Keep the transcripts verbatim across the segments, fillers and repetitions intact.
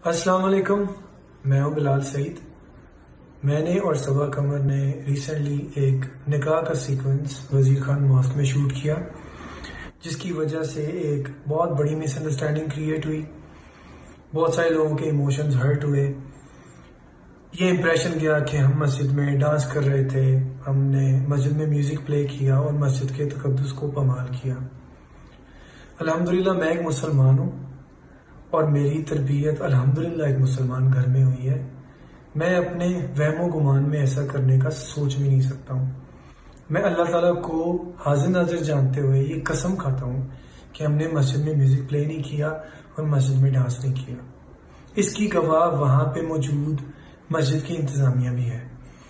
السلام علیکم، میں ہوں بلال سعید۔ میں نے اور صبا قمر نے ریسنٹلی ایک نکاح کا سیکوینس وزیر خان ماسک میں شوٹ کیا، جس کی وجہ سے ایک بہت بڑی مس انڈرسٹینڈنگ کریٹ ہوئی، بہت سارے لوگوں کے ایموشنز ہرٹ ہوئے۔ یہ امپریشن گیا کہ ہم مسجد میں ڈانس کر رہے تھے، ہم نے مسجد میں میوزک پلے کیا اور مسجد کے تقدس کو پامال کیا۔ الحمدللہ میں ایک مسلمان ہوں اور میری تربیت الحمدللہ ایک مسلمان گھر میں ہوئی ہے۔ میں اپنے وہم و گمان میں ایسا کرنے کا سوچ بھی نہیں سکتا ہوں۔ میں اللہ تعالیٰ کو حاضر ناظر جانتے ہوئے یہ قسم کھاتا ہوں کہ ہم نے مسجد میں میوزک پلے نہیں کیا اور مسجد میں ڈانس نہیں کیا۔ اس کی گواہ وہاں پہ موجود مسجد کی انتظامیہ بھی ہے۔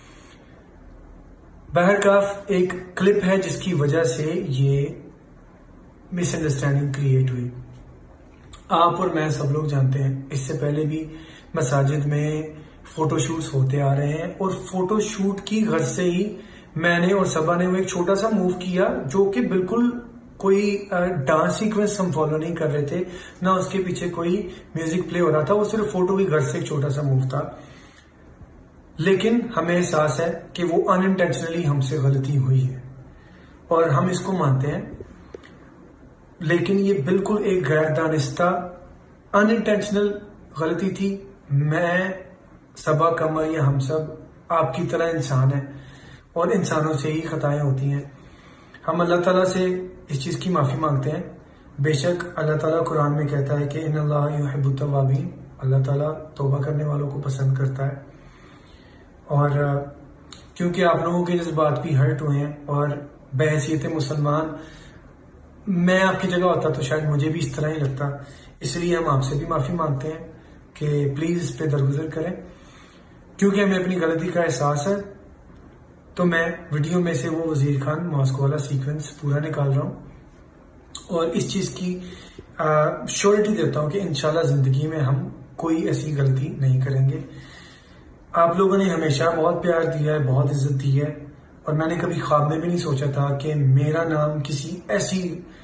بہرکاف ایک کلپ ہے جس کی وجہ سے یہ مس انڈرسٹینڈنگ کریٹ ہوئی۔ آپ اور میں سب لوگ جانتے ہیں اس سے پہلے بھی مساجد میں فوٹو شوٹس ہوتے آ رہے ہیں، اور فوٹو شوٹ کی غرض سے ہی میں نے اور صبا نے وہ ایک چھوٹا سا موو کیا جو کہ بالکل کوئی ڈانس سیکوینس ہم فالو نہیں کر رہے تھے، نہ اس کے پیچھے کوئی میوزک پلے ہو رہا تھا، وہ صرف فوٹو کی غرض سے ایک چھوٹا سا موو تھا۔ لیکن ہمیں احساس ہے کہ وہ ان انٹینشنلی ہم سے غلطی ہوئی ہے اور ہم اس کو مانتے ہیں، لیکن یہ بالکل ایک غیر دانستہ ان انٹینشنل غلطی تھی۔ میں، صبا، قمر یا ہم سب آپ کی طرح انسان ہیں اور انسانوں سے ہی خطائیں ہوتی ہیں۔ ہم اللہ تعالیٰ سے اس چیز کی معافی مانگتے ہیں۔ بے شک اللہ تعالیٰ قرآن میں کہتا ہے کہ ان اللہ یحب التوابین، اللہ تعالیٰ توبہ کرنے والوں کو پسند کرتا ہے۔ اور کیونکہ آپ لوگوں کے جذبات بھی ہرٹ ہوئے ہیں اور بحیثیت مسلمان میں آپ کی جگہ ہوتا تو شاید مجھے بھی اس طرح ہی لگتا، اس لیے ہم آپ سے بھی معافی مانگتے ہیں کہ پلیز اس پہ درگزر کریں۔ کیونکہ ہمیں اپنی غلطی کا احساس ہے تو میں ویڈیو میں سے وہ وزیر خان ماسک والا سیکوینس پورا نکال رہا ہوں اور اس چیز کی شیورٹی دیتا ہوں کہ انشاءاللہ زندگی میں ہم کوئی ایسی غلطی نہیں کریں گے۔ آپ لوگوں نے ہمیشہ بہت پیار دیا ہے، بہت عزت دی ہے، اور میں نے کبھی خواب میں بھی نہیں سوچا تھا کہ میرا نام کسی ایسی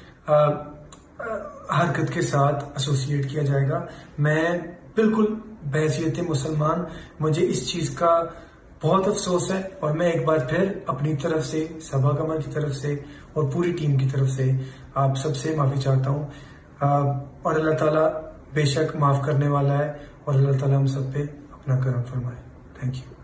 حرکت کے ساتھ ایسوسیٹ کیا جائے گا۔ میں بالکل بحیثیت مسلمان مجھے اس چیز کا بہت افسوس ہے، اور میں ایک بار پھر اپنی طرف سے، صبا قمر کی طرف سے اور پوری ٹیم کی طرف سے آپ سب سے معافی چاہتا ہوں، اور اللہ تعالیٰ بے شک معاف کرنے والا ہے، اور اللہ تعالیٰ ہم سب پہ اپنا کرم فرمائے۔ Thank you.